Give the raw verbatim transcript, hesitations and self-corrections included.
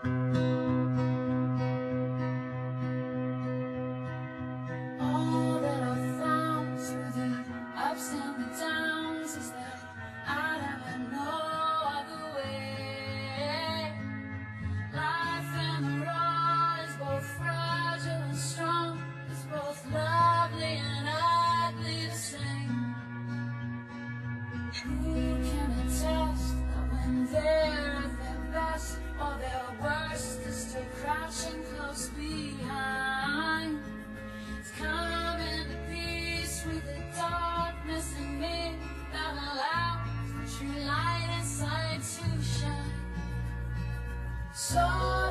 All that I've found through the ups and the downs is that I never know other way. Life in the raw is both fragile and strong. It's both lovely and ugly the same. Who can attest that when they're at their best or their worst is still crouching close behind? It's coming to peace with the darkness in me that allows the true light inside to shine. So